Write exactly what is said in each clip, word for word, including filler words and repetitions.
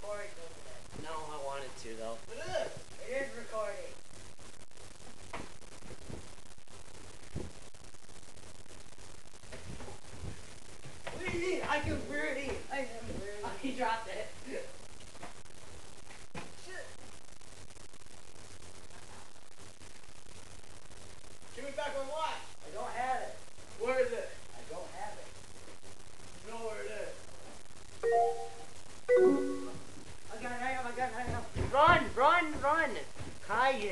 recording over there. No, I wanted to though. It is. It is recording. What do you mean? I can breathe. I can breathe. Oh, he dropped it. Shit. Give me back my watch. I don't have it. Where is it? I don't have it. You know where it is. I got it. I got it. I got it. I got it. Run, run, run. Cayenne.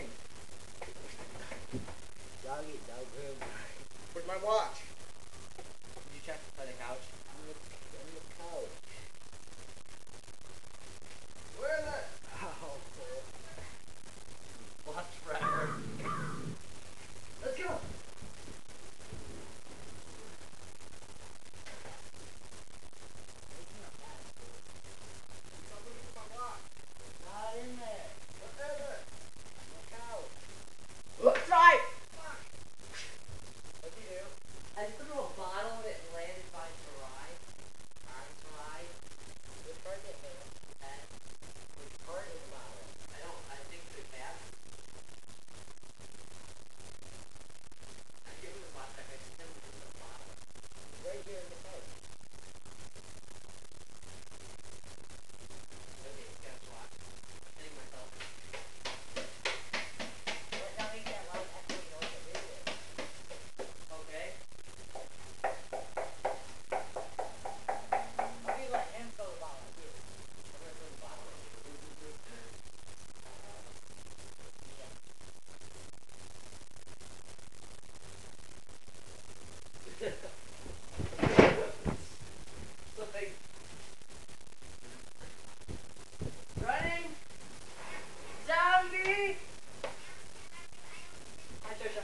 Doggy, dog room. Where's my watch? Did you check by the couch? On the, on the couch. Where is it? Oh, cool. Lost forever. Let's go. Not in there. What is it? On the couch. Let's try. Fuck. What'd you do? I threw a bottle of it and landed by Sary. On Sary. Which part did it hit? And Which part of the bottle? I don't, I think the cap. I give him the bottle. I just him with the bottle. Right here in the couch. Okay, guess what? I'm hitting myself. What? That makes that loud echoing noise that it is. Okay. How do you let him throw the ball at you? I'm gonna throw the bottle at you. Yeah. Like, running, zombie. Hi, Trisha.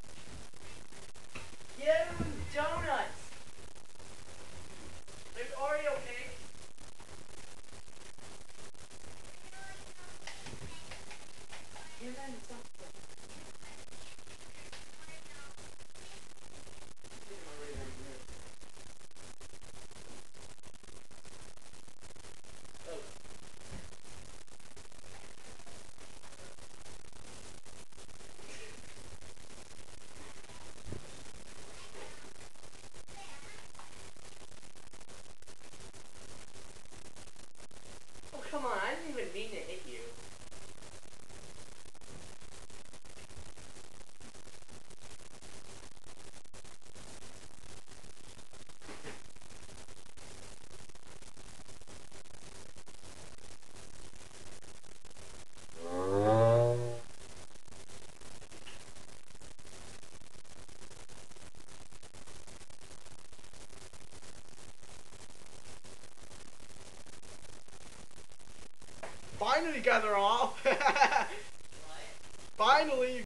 Give him donuts. There's Oreo cake. Give him something. Oh. Oh, come on, I didn't even mean to hit you. Finally got her off. What? Finally.